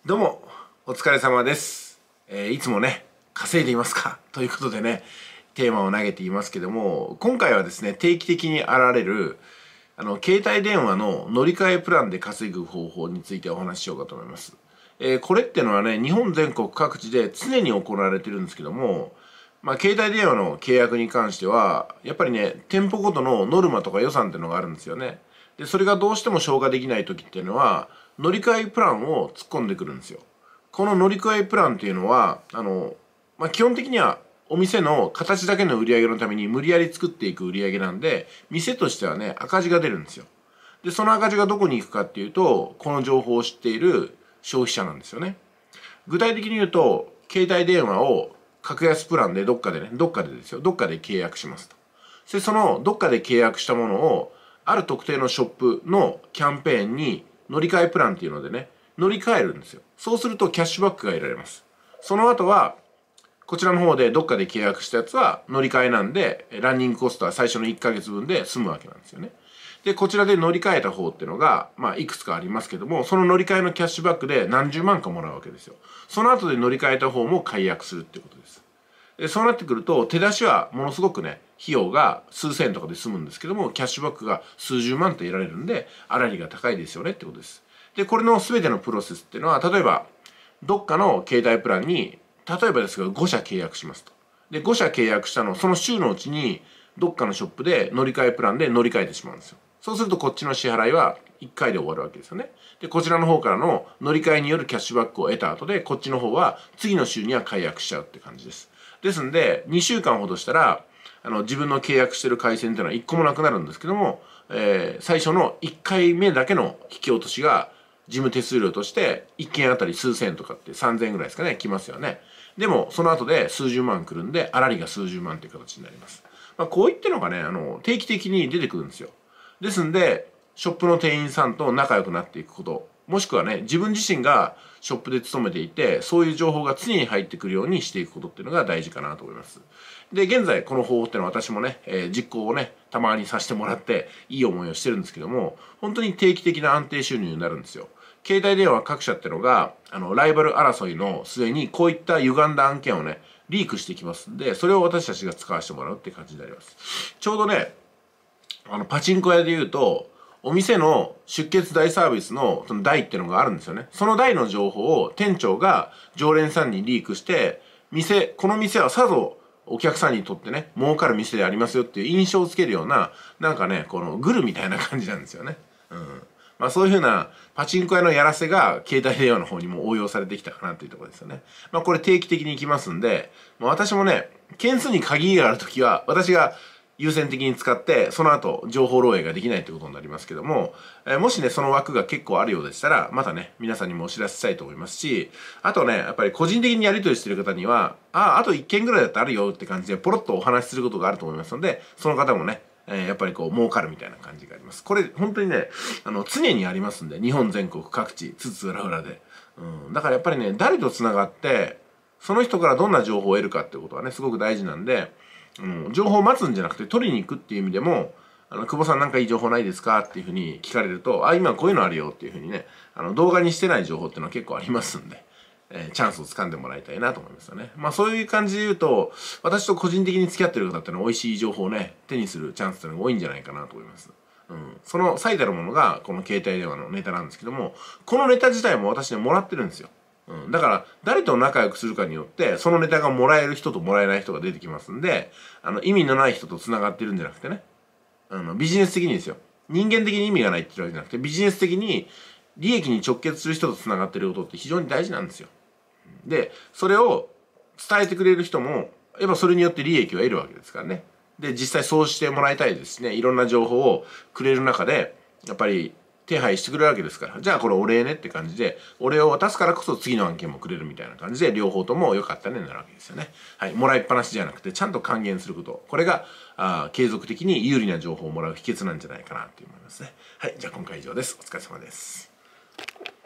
どうもお疲れ様です。いつもね稼いでいますかということでねテーマを投げていますけども、今回はですね定期的に現れる携帯電話の乗り換えプランで稼ぐ方法についてお話ししようかと思います。これってのはね日本全国各地で常に行われてるんですけども、携帯電話の契約に関してはやっぱりね店舗ごとのノルマとか予算っていうのがあるんですよね。でそれがどうしても消化できない時っていうのは乗り換えプランを突っ込んでくるんですよ。この乗り換えプランっていうのは基本的にはお店の形だけの売り上げのために無理やり作っていく売り上げなんで、店としてはね赤字が出るんですよ。でその赤字がどこに行くかっていうと、この情報を知っている消費者なんですよね。具体的に言うと、携帯電話を格安プランでどっかで契約しますと。でそのどっかで契約したものをある特定のショップのキャンペーンに乗り換えプランっていうのでね乗り換えるんですよ。そうするとキャッシュバックが得られます。その後はこちらの方でどっかで契約したやつは乗り換えなんで、ランニングコストは最初の1ヶ月分で済むわけなんですよね。でこちらで乗り換えた方っていうのがいくつかありますけども、その乗り換えのキャッシュバックで何十万かもらうわけですよ。その後で乗り換えた方も解約するっていうことです。でそうなってくると手出しはものすごくね費用が数千円とかで済むんですけども、キャッシュバックが数十万と得られるんで粗利が高いですよねってことです。でこれの全てのプロセスっていうのは、例えばどっかの携帯プランに例えばですが5社契約しますと。で5社契約したのその週のうちにどっかのショップで乗り換えプランで乗り換えてしまうんですよ。そうするとこっちの支払いは1回で終わるわけですよね。でこちらの方からの乗り換えによるキャッシュバックを得た後で、こっちの方は次の週には解約しちゃうって感じです。ですんで2週間ほどしたら自分の契約してる回線っていうのは1個もなくなるんですけども、最初の1回目だけの引き落としが事務手数料として1件あたり数千円とかって3000円ぐらいですかね、来ますよね。でもその後で数十万来るんで粗利が数十万という形になります。こういったのがね定期的に出てくるんですよ。ですんでショップの店員さんと仲良くなっていくこと、もしくはね自分自身がショップで勤めていてそういう情報が常に入ってくるようにしていくことっていうのが大事かなと思います。で現在この方法っていうのは私もね、実行をねたまにさせてもらっていい思いをしてるんですけども、本当に定期的な安定収入になるんですよ。携帯電話各社っていうのがライバル争いの末にこういった歪んだ案件をねリークしてきますんで、それを私たちが使わせてもらうって感じになります。ちょうどねパチンコ屋で言うとお店の出血大サービスのその台っていうのがあるんですよね。その台の情報を店長が常連さんにリークして、この店はさぞお客さんにとってね儲かる店でありますよっていう印象をつけるような、なんかねこのグルみたいな感じなんですよね。そういうふうなパチンコ屋のやらせが携帯電話の方にも応用されてきたかなというところですよね。これ定期的に行きますんで、私もね件数に限りがあるときは私が優先的に使ってその後情報漏洩ができないということになりますけども、もしねその枠が結構あるようでしたらまたね皆さんにもお知らせしたいと思いますし、あとねやっぱり個人的にやり取りしてる方にはあと1件ぐらいだってあるよって感じでポロッとお話しすることがあると思いますので、その方もねやっぱり儲かるみたいな感じがあります。これ本当にね常にありますんで、日本全国各地津々浦々で、だからやっぱりね誰とつながってその人からどんな情報を得るかっていうことはねすごく大事なんで、情報を待つんじゃなくて取りに行くっていう意味でも、久保さんなんかいい情報ないですかっていうふうに聞かれると、今こういうのあるよっていうふうにね動画にしてない情報っていうのは結構ありますんで、チャンスをつかんでもらいたいなと思いますよね。そういう感じで言うと、私と個人的に付き合ってる方ってのは美味しい情報をね手にするチャンスっていうのが多いんじゃないかなと思います。その最たるものがこの携帯電話のネタなんですけども、このネタ自体も私ねもらってるんですよ。だから誰と仲良くするかによってそのネタがもらえる人ともらえない人が出てきますんで、意味のない人とつながってるんじゃなくてね、ビジネス的にですよ、人間的に意味がないって言うわけじゃなくてビジネス的に利益に直結する人とつながってることって非常に大事なんですよ。でそれを伝えてくれる人もやっぱそれによって利益を得るわけですからね。で実際そうしてもらいたいですね。いろんな情報をくれる中でやっぱり手配してくれるわけですから、じゃあこれお礼ねって感じでお礼を渡すからこそ次の案件もくれるみたいな感じで、両方とも良かったねになるわけですよね。もらいっぱなしじゃなくてちゃんと還元すること、これが継続的に有利な情報をもらう秘訣なんじゃないかなと思いますね。じゃあ今回以上です。お疲れ様です。